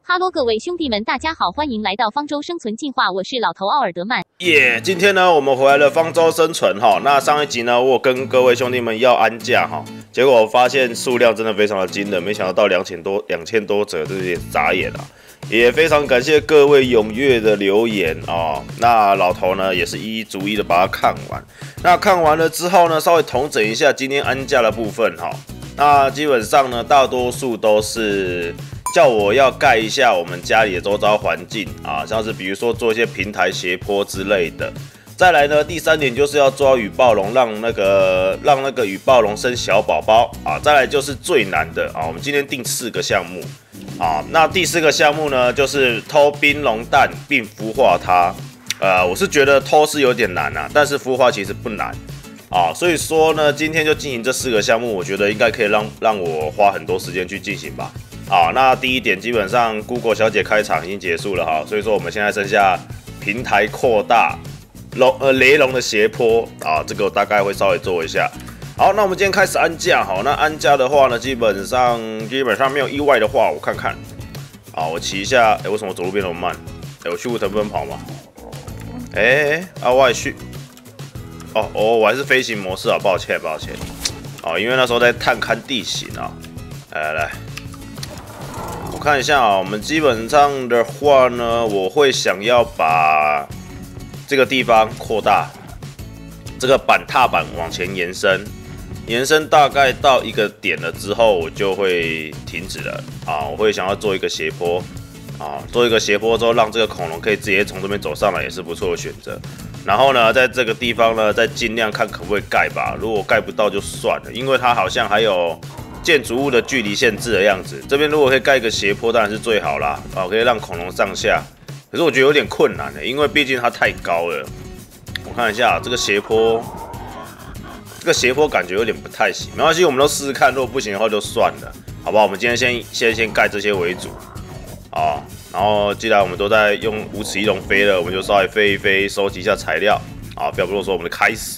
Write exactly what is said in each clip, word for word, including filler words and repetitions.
哈喽，各位兄弟们，大家好，欢迎来到方舟生存进化，我是老头奥尔德曼。 耶、yeah, 今天呢，我们回来了方舟生存哈。那上一集呢，我跟各位兄弟们要安价哈，结果我发现数量真的非常的惊人，没想到到两千多两千多则，这有点眨眼啊。也非常感谢各位踊跃的留言哦。那老头呢，也是一一逐一的把它看完。那看完了之后呢，稍微统整一下今天安价的部分哈。那基本上呢，大多数都是叫我要盖一下我们家里的周遭环境啊，像是比如说做一些平台斜坡之类的。再来呢，第三点就是要抓雨暴龙，让那个让那个雨暴龙生小宝宝啊。再来就是最难的啊，我们今天定四个项目啊。那第四个项目呢，就是偷冰龙蛋并孵化它。呃，我是觉得偷是有点难啊，但是孵化其实不难啊。所以说呢，今天就进行这四个项目，我觉得应该可以让让我花很多时间去进行吧。好，那第一点基本上 Google 小姐开场已经结束了哈，所以说我们现在剩下平台扩大龙呃雷龙的斜坡啊，这个我大概会稍微做一下。好，那我们今天开始安价哈，那安价的话呢，基本上基本上没有意外的话，我看看，啊，我骑一下，哎、欸，为什么走路变那么慢？哎、欸，我去无藤奔跑嘛？哎、欸，啊，我还去，哦哦，我还是飞行模式啊，抱歉抱歉，啊，因为那时候在探勘地形啊，来来来。我看一下啊，我们基本上的话呢，我会想要把这个地方扩大，这个板踏板往前延伸，延伸大概到一个点了之后，我就会停止了啊。我会想要做一个斜坡啊，做一个斜坡之后，让这个恐龙可以直接从这边走上来，也是不错的选择。然后呢，在这个地方呢，再尽量看可不可以盖吧。如果盖不到就算了，因为它好像还有建筑物的距离限制的样子，这边如果可以盖一个斜坡，当然是最好啦，啊，可以让恐龙上下。可是我觉得有点困难的，因为毕竟它太高了。我看一下这个斜坡，这个斜坡感觉有点不太行，没关系，我们都试试看，如果不行的话就算了，好不好？我们今天先先先盖这些为主，啊，然后既然我们都在用无齿翼龙飞了，我们就稍微飞一飞，收集一下材料，啊，不要不啰嗦，我们就开始。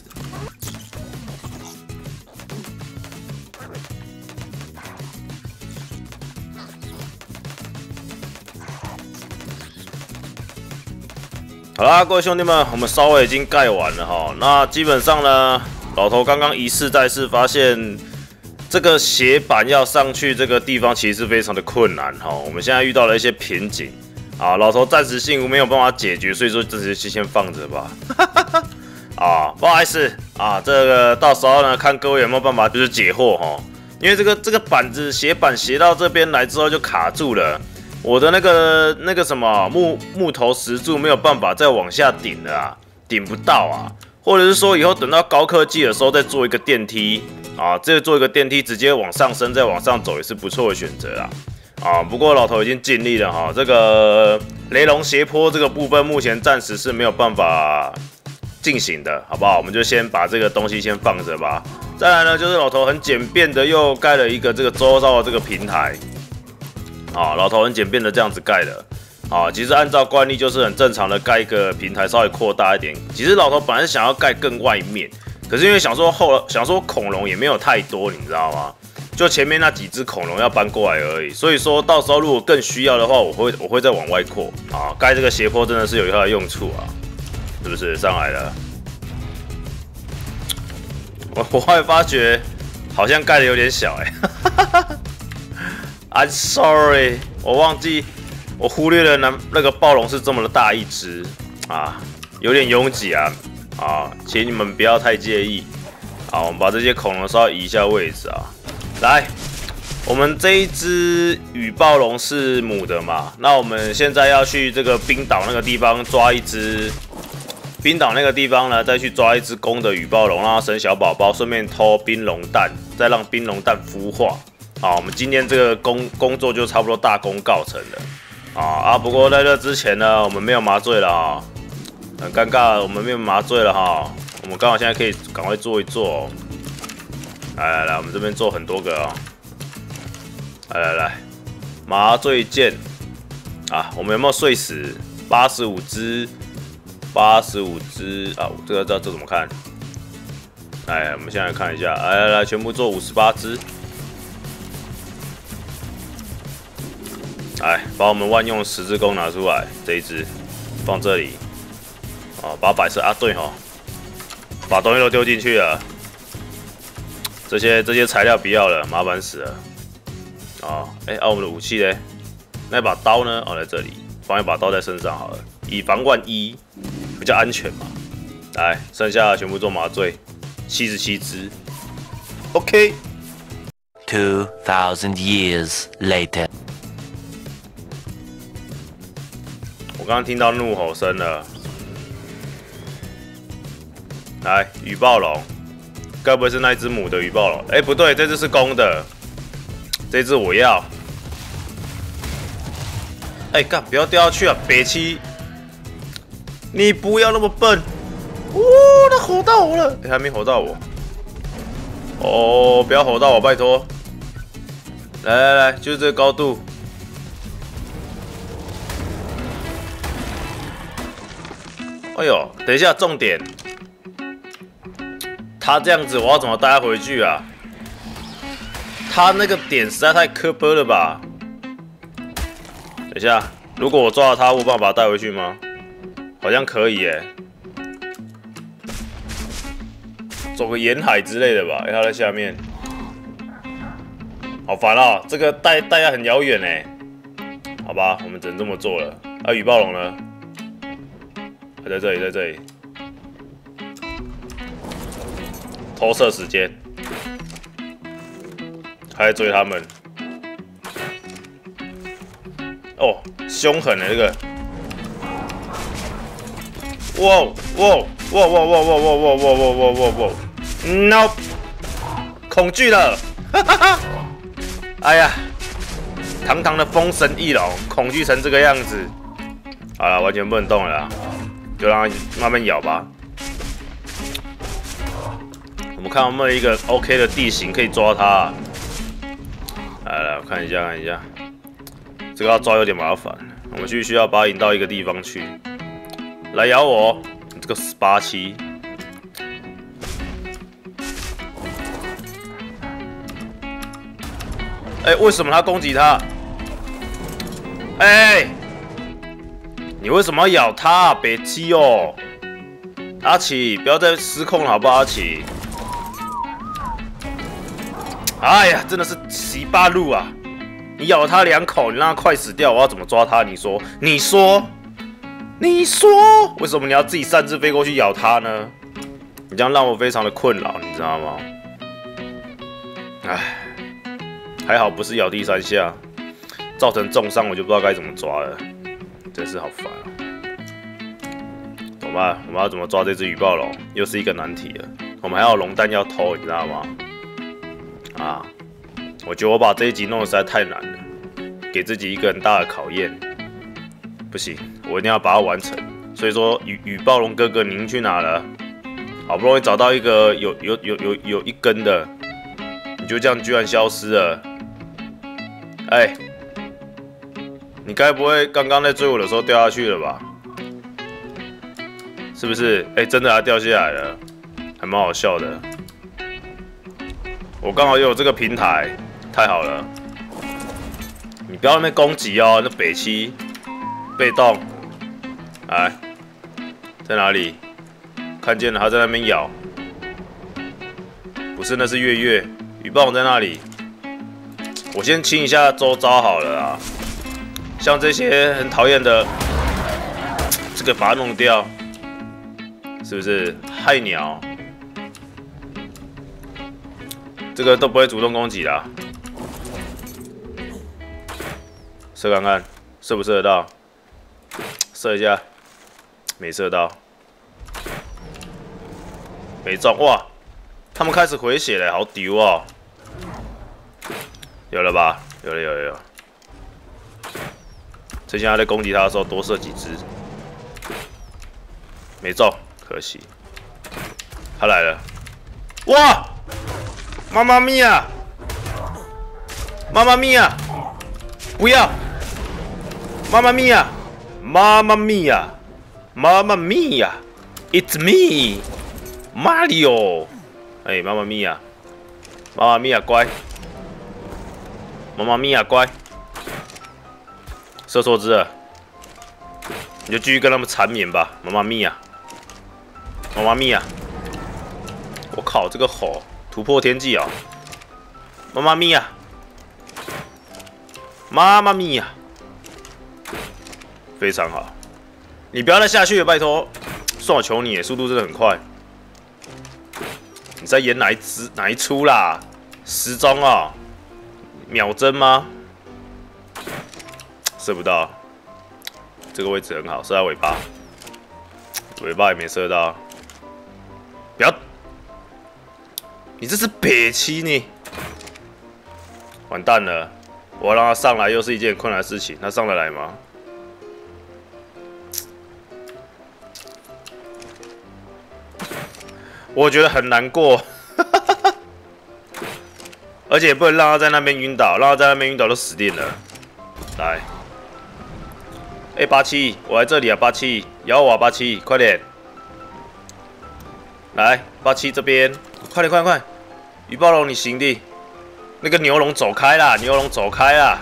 好啦，各位兄弟们，我们稍微已经盖完了哈。那基本上呢，老头刚刚一试再试，发现这个斜板要上去这个地方其实非常的困难哈。我们现在遇到了一些瓶颈啊，老头暂时性没有办法解决，所以说这就先放着吧。啊，不好意思啊，这个到时候呢，看各位有没有办法就是解惑哈。因为这个这个板子斜板斜到这边来之后就卡住了。我的那个那个什么木木头石柱没有办法再往下顶了啊，顶不到啊，或者是说以后等到高科技的时候再做一个电梯啊，这个做一个电梯直接往上升再往上走也是不错的选择啊啊！不过老头已经尽力了哈，这个雷龙斜坡这个部分目前暂时是没有办法进行的，好不好？我们就先把这个东西先放着吧。再来呢，就是老头很简便的又盖了一个这个周遭的这个平台。啊，老头很简便的这样子盖的，啊，其实按照惯例就是很正常的盖一个平台，稍微扩大一点。其实老头本来是想要盖更外面，可是因为想说后想说恐龙也没有太多，你知道吗？就前面那几只恐龙要搬过来而已，所以说到时候如果更需要的话，我会我会再往外扩啊。盖这个斜坡真的是有它的用处啊，是不是？上来了，我我会发觉好像盖的有点小哎、欸。I'm sorry， 我忘记，我忽略了那那个暴龙是这么的大一只啊，有点拥挤啊啊，请你们不要太介意啊。我们把这些恐龙稍微移一下位置啊。来，我们这一只雨暴龙是母的嘛？那我们现在要去这个冰岛那个地方抓一只，冰岛那个地方呢，再去抓一只公的雨暴龙，让它生小宝宝，顺便偷冰龙蛋，再让冰龙蛋孵化。好，我们今天这个工工作就差不多大功告成了啊啊！不过在这之前呢，我们没有麻醉了啊，很尴尬，我们没有麻醉了哈。我们刚好现在可以赶快做一做、哦。来来来，我们这边做很多个啊、哦。来来来，麻醉剑啊，我们有没有睡死？八十五只，八十五只啊！这个这这怎么看？来，我们现在看一下，来来来，全部做五十八只。来来，把我们万用十字弓拿出来，这一只放这里。哦，把摆设啊，对哦，把东西都丢进去了。这些这些材料不要了，麻烦死了。哦，哎、欸，啊，我们的武器呢？那把刀呢？哦，在这里，放一把刀在身上好了，以防万一，比较安全嘛。来，剩下的全部做麻醉，七十七只。OK。 Two thousand years later。 我刚刚听到怒吼声了。来，雨暴龙，该不会是那一只母的雨暴龙？哎、欸，不对，这只是公的。这只我要。哎、欸，干，不要掉下去啊！北七，你不要那么笨。哦，他吼到我了，欸、还没吼到我。哦，不要吼到我，拜托。来来来，就是这个高度。哎呦，等一下，重点。他这样子，我要怎么带他回去啊？他那个点实在太磕巴了吧！等一下，如果我抓到他，我有办法把他带回去吗？好像可以耶。走个沿海之类的吧，因为他在下面。好烦啊！这个带带要很遥远哎。好吧，我们只能这么做了。啊，雨暴龙呢？还在这里，在这里。投射时间，还在追他们。哦，凶狠的这个！哇哇哇哇哇哇哇哇哇哇哇哇哇 ！No， 恐惧了！哈哈哈！哎呀，堂堂的风神翼龙，恐惧成这个样子。好了，完全不能动了啦，就让它慢慢咬吧。我们看有没有一个 OK 的地形可以抓它、啊。来来，我看一下看一下，这个要抓有点麻烦。我们必须要把它引到一个地方去。来咬我，你这个十八七。哎、欸，为什么他攻击他？哎、欸，你为什么要咬他、啊？别气哦，阿奇，不要再失控了，好不好？阿奇。哎呀，真的是十八路啊！你咬了他两口，你让他快死掉，我要怎么抓他？你说，你说，你说，为什么你要自己擅自飞过去咬他呢？你这样让我非常的困扰，你知道吗？哎，还好不是咬第三下，造成重伤，我就不知道该怎么抓了，真是好烦啊！怎么办？我们要怎么抓这只雨暴龙？又是一个难题了。我们还有龙蛋要偷，你知道吗？啊，我觉得我把这一集弄得实在太难了，给自己一个很大的考验。不行，我一定要把它完成。所以说，雨雨暴龙哥哥，您去哪了？好不容易找到一个有有有有有一根的，你就这样居然消失了。哎、欸，你该不会刚刚在追我的时候掉下去了吧？是不是？哎、欸，真的它掉下来了，还蛮好笑的。我刚好又有这个平台，太好了！你不要那边攻击哦，那北七被动，来，在哪里？看见了，他在那边咬，不是，那是月月，雨暴龙在那里。我先清一下周遭好了啊，像这些很讨厌的，这个把它弄掉，是不是？害鸟。这个都不会主动攻击啦，射看看，射不射得到？射一下，没射到，没中。哇，他们开始回血了，好丢哦！有了吧？有了，有了，有了。趁现在在攻击他的时候多射几只，没中，可惜。他来了，哇！妈妈咪呀！妈妈咪呀！不要！妈妈咪呀！妈妈咪呀！妈妈咪呀 ！It's me， Mario。哎，妈妈咪呀！妈妈咪呀，乖！妈妈咪呀，乖！ 射错只了，你就继续跟他们缠绵吧，妈妈咪呀，妈妈咪呀！我靠，这个吼突破天际啊！妈妈咪呀，妈妈咪呀，非常好，你不要再下去了，拜托，算我求你，速度真的很快。你在演哪一支哪一出啦？时钟啊，秒针吗？射不到，这个位置很好，射在尾巴，尾巴也没射到。不要，你这是北七呢？完蛋了，我要让他上来又是一件困难的事情，他上得来吗？我觉得很难过，而且也不能让他在那边晕倒，让他在那边晕倒都死定了。来，哎、欸，八七，我来这里啊，八七，咬我啊，八七，快点！来，八七这边，快点，快点，快！鱼暴龙，你行的。那个牛龙走开啦，牛龙走开啦！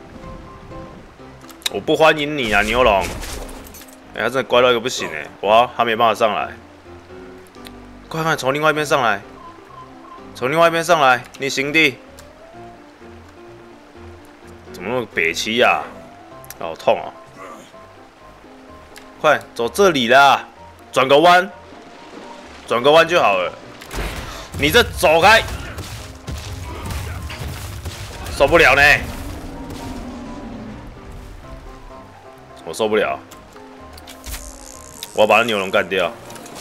我不欢迎你啊，牛龙！哎、欸，他真的乖到一个不行哎，哇，他没办法上来。快快从另外一边上来，从另外一边上来，你行的。怎么那么北七呀、啊？好痛啊！快走这里啦，转个弯，转个弯就好了。你这走开，受不了呢，我受不了，我要把那牛龙干掉。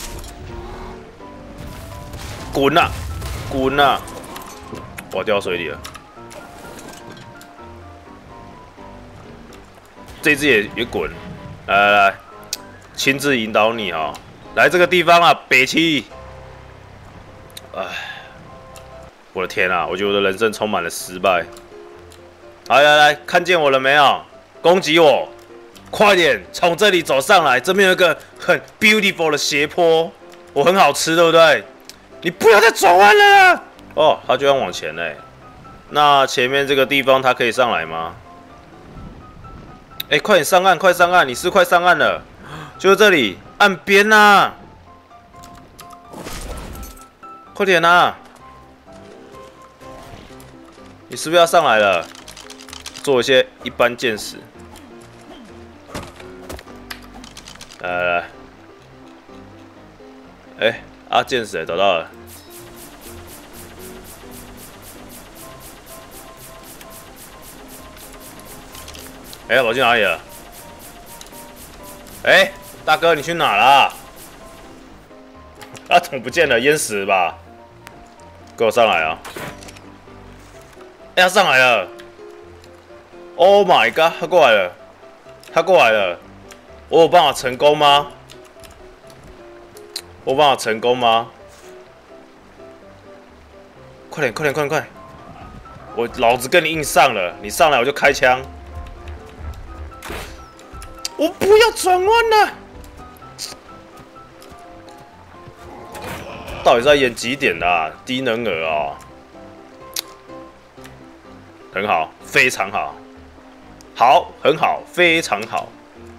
滚呐、啊，滚呐、啊！我掉水里了。这只也也滚，来来来，亲自引导你啊、哦！来这个地方啊，北七。哎，我的天啊！我觉得我的人生充满了失败。来来来，看见我了没有？攻击我！快点从这里走上来，这边有一个很 beautiful 的斜坡，我很好吃，对不对？你不要再转弯了啦！哦，他就要往前嘞。那前面这个地方他可以上来吗？哎，快点上岸，快上岸！你是快上岸了，就是这里岸边呐！快点呐！你是不是要上来了？做一些一般见识。来来来，哎。啊，见识找到了！哎、欸，跑去哪里了？哎、欸，大哥，你去哪啦？啊，怎么不见了？淹死了吧！给我上来啊！哎、欸，他上来了 ！Oh my god， 他过来了！他过来了！我有办法成功吗？我有办法成功吗？快点，快点，快点，快！我老子跟你硬上了，你上来我就开枪。我不要转弯了！到底在演几点啊？低能儿哦！很好，非常好，好，很好，非常好。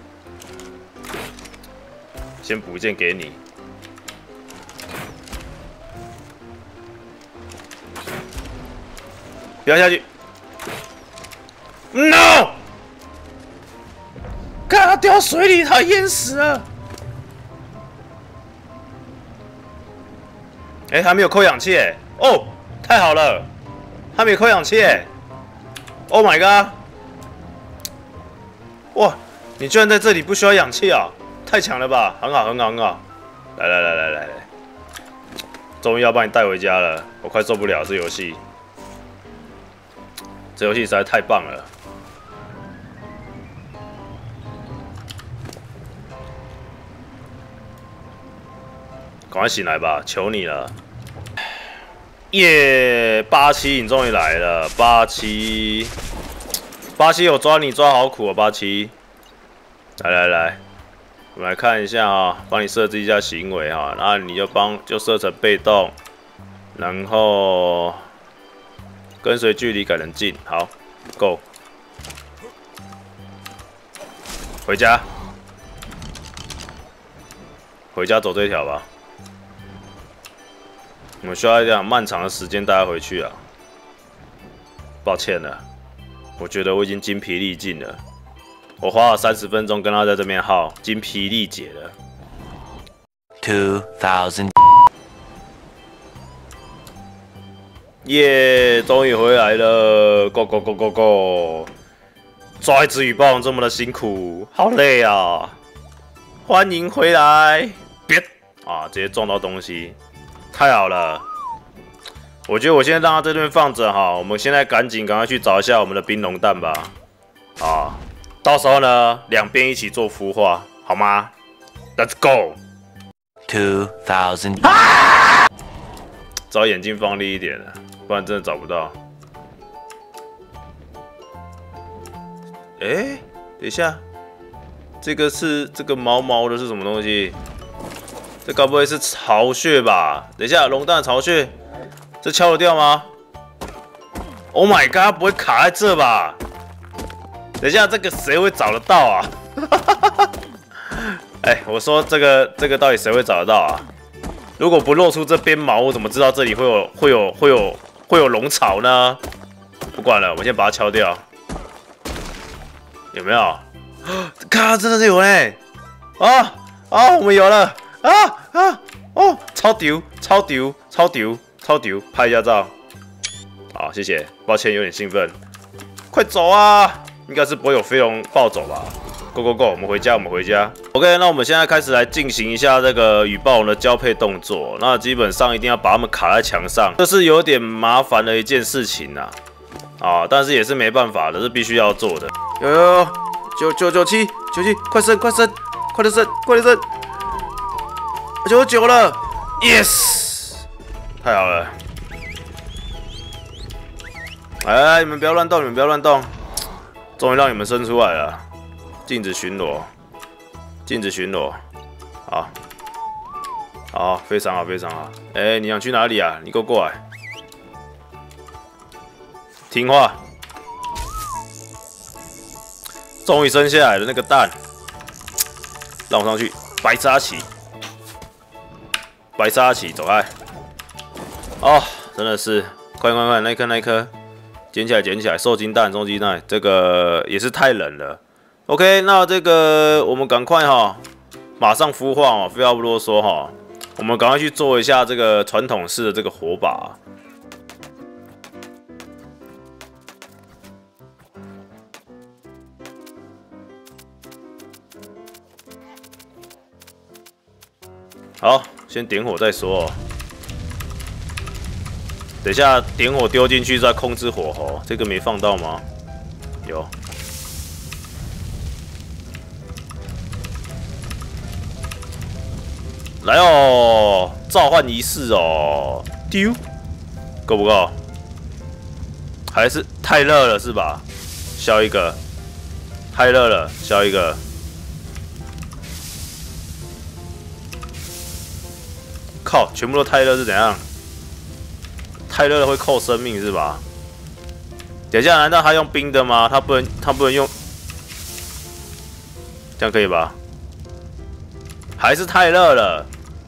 先补一件给你。不要下去 ！No！ 看他掉水里，他淹死了。哎、欸，他没有扣氧气哎！哦，太好了，他没有扣氧气哎 ！Oh my god！ 哇，你居然在这里不需要氧气啊！太强了吧！很好，很好，很好。来来来来来来，终于要把你带回家了，我快受不了这游戏。这游戏实在太棒了！赶快醒来吧，求你了！耶，八七，你终于来了，八七，八七，我抓你抓好苦啊，八七！来来来，我们来看一下啊，帮你设置一下行为哈，然后你就帮就设成被动，然后。跟随距离改成近，好 ，Go。 回家，回家走这一条吧。我们需要一点漫长的时间带他回去啊。抱歉了，我觉得我已经精疲力尽了。我花了三十分钟跟他在这边耗，精疲力竭了。 Two thousand。 耶，终于回来了 ！Go go go go go！ 抓一只羽豹这么的辛苦，好累啊！欢迎回来！别啊，直接撞到东西，太好了！我觉得我现在让它在这边放着哈，我们现在赶紧赶快去找一下我们的冰龙蛋吧。啊，到时候呢，两边一起做孵化，好吗 ？Let's go！ Two thousand。 找眼睛放力一点了，不然真的找不到。哎、欸，等一下，这个是这个毛毛的是什么东西？这该不会是巢穴吧？等一下，龙蛋巢穴。这敲得掉吗 ？Oh my god， 不会卡在这吧？等一下，这个谁会找得到啊？哎、欸，我说这个这个到底谁会找得到啊？如果不露出这边毛，我怎么知道这里会有会有会有会有龙巢呢？不管了，我们先把它敲掉。有没有？看，真的是有嘞！啊啊，我们有了！啊啊哦，超丢，超丢，超丢！超丢，拍一下照。好，谢谢。抱歉，有点兴奋。快走啊！应该是不会有飞龙暴走吧 ？Go go go！ 我们回家，我们回家。OK， 那我们现在开始来进行一下这个羽暴龙的交配动作。那基本上一定要把它们卡在墙上，这是有点麻烦的一件事情呐、啊。啊，但是也是没办法的，是必须要做的。有有有，九九九七九七，快升快升，快点升快点升，九九了 ，yes。太好了！哎，你们不要乱动，你们不要乱动！终于让你们生出来了。禁止巡逻，禁止巡逻。好，好，非常好，非常好。哎，你想去哪里啊？你给我过来，听话。终于生下来的那个蛋，让我上去。白沙起，白沙起，走开。哦，真的是，快快快，那一颗那一颗，捡起来捡起来，受精蛋受精蛋，这个也是太冷了。OK， 那这个我们赶快哈，马上孵化哦，废话不多说哈，我们赶快去做一下这个传统式的这个火把。好，先点火再说哦。等一下，点火丢进去再控制火候，这个没放到吗？有。来哦，召唤仪式哦，丢，够不够？还是太热了是吧？消一个，太热了，消一个。靠，全部都太热是怎样？太热了会扣生命是吧？等一下，难道他用冰的吗？他不能，他不能用，这样可以吧？还是太热了。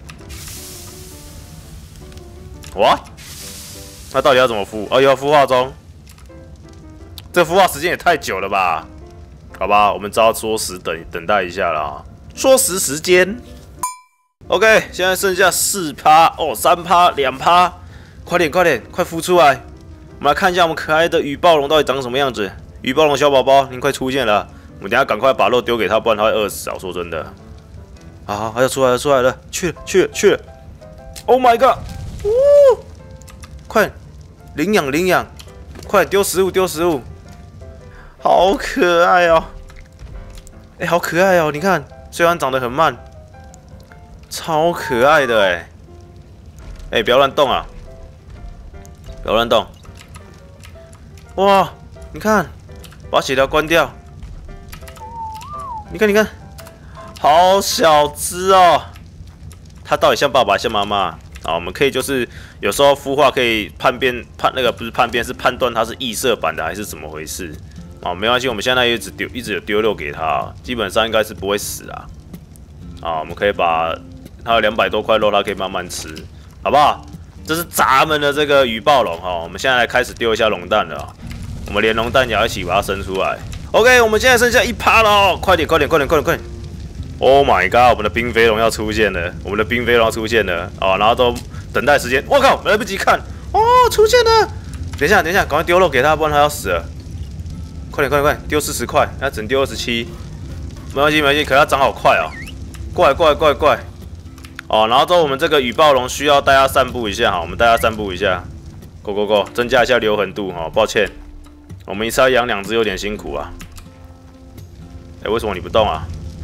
哇，那到底要怎么孵？哦，要孵化中。这孵化时间也太久了吧？好吧，我们只好缩时等等待一下啦。缩时时间。OK， 现在剩下四趴哦，三趴，两趴。快点，快点，快孵出来！我们来看一下我们可爱的羽暴龙到底长什么样子。羽暴龙小宝宝，您快出现了！我们等一下赶快把肉丢给他，不然他会饿死啊！我说真的。啊，要出来了，出来了，去了，去了，去了 ！Oh my god！ 呜，快领养，领养！快丢食物，丢食物！好可爱哦！哎、欸，好可爱哦！你看，虽然长得很慢，超可爱的哎！哎、欸，不要乱动啊！不要乱动！哇，你看，把血条关掉。你看，你看，好小只哦！它到底像爸爸像妈妈啊？我们可以就是有时候孵化可以判辨判那个不是判辨是判断它是异色版的还是怎么回事？ 哦，没关系，我们现在一直丢，一直有丢肉给他，基本上应该是不会死啊。啊，我们可以把他有两百多块肉，他可以慢慢吃，好不好？这是咱们的这个鱼暴龙哈，我们现在来开始丢一下龙蛋了。我们连龙蛋鸟一起把它生出来。OK， 我们现在剩下一趴了哦，快点，快点，快点，快点，快点 ！Oh my god， 我们的冰飞龙要出现了，我们的冰飞龙要出现了哦，然后都等待时间，我靠，来不及看哦，出现了！等一下，等一下，赶快丢肉给他，不然他要死了。快点，快点，快点，丢四十块，他只能丢二十七，没关系，没关系，可是它长好快哦，过来，过来，过来，过来。哦，然后之后我们这个雨暴龙需要带它散步一下哈，我们带它散步一下 ，Go Go Go， 增加一下留痕度哈，抱歉，我们一次要养两只有点辛苦啊。哎，为什么你不动啊？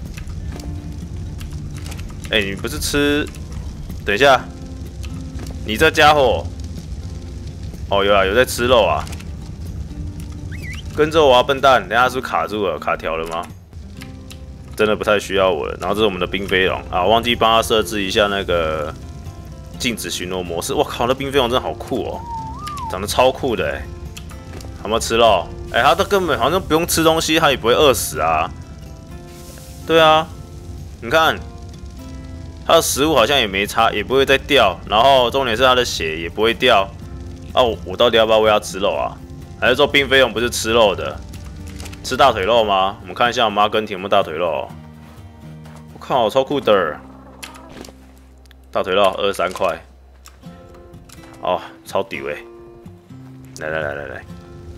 哎，你不是吃？等一下，你这家伙，哦有啊，有在吃肉啊。跟着我啊，笨蛋！等下是不是卡住了？卡条了吗？真的不太需要我了。然后这是我们的冰飞龙啊，忘记帮他设置一下那个禁止巡逻模式。我靠，那冰飞龙真的好酷哦，长得超酷的哎！有没有吃肉？哎，他都根本好像不用吃东西，他也不会饿死啊。对啊，你看他的食物好像也没差，也不会再掉。然后重点是他的血也不会掉。啊，我我到底要不要喂他吃肉啊？还是说冰飞龙不是吃肉的？吃大腿肉吗？我们看一下我们阿根廷有没有大腿肉、哦。我靠，超酷的！大腿肉二十三块，哦，超屌哎！来来来来来，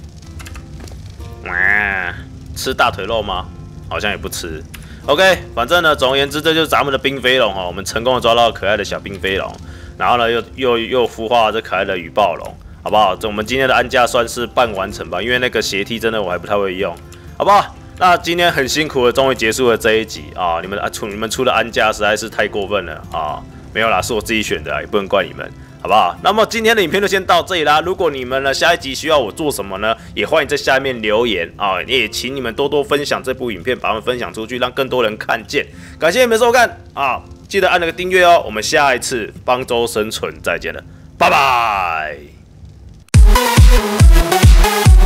哇，吃大腿肉吗？好像也不吃。OK， 反正呢，总而言之，这就是咱们的冰飞龙哈，我们成功的抓到可爱的小冰飞龙，然后呢，又又又孵化了这可爱的雨暴龙。好不好？这我们今天的安驾算是半完成吧，因为那个斜梯真的我还不太会用，好不好？那今天很辛苦的，终于结束了这一集啊！你们啊出你们出的安驾实在是太过分了啊！没有啦，是我自己选的，也不能怪你们，好不好？那么今天的影片就先到这里啦。如果你们呢下一集需要我做什么呢？也欢迎在下面留言啊！也请你们多多分享这部影片，把它们分享出去，让更多人看见。感谢你们收看啊！记得按那个订阅哦。我们下一次方舟生存再见了，拜拜。We'll be right back.